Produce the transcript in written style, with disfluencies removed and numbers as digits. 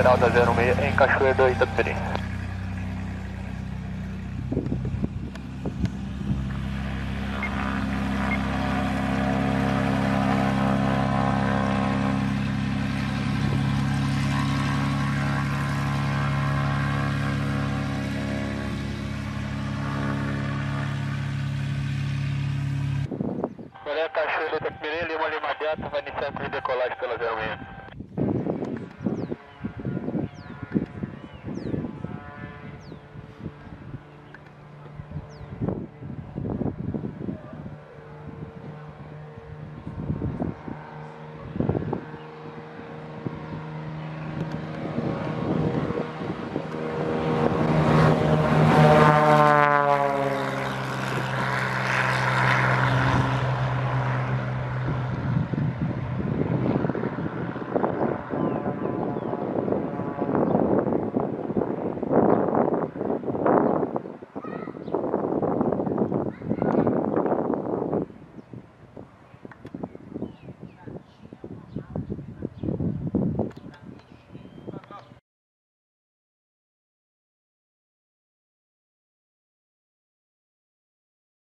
lateral da 06 em Cachoeira do Itapemirim. Cachoeira do Itapemirim, Lima Delta, vai iniciar a decolagem pela 06.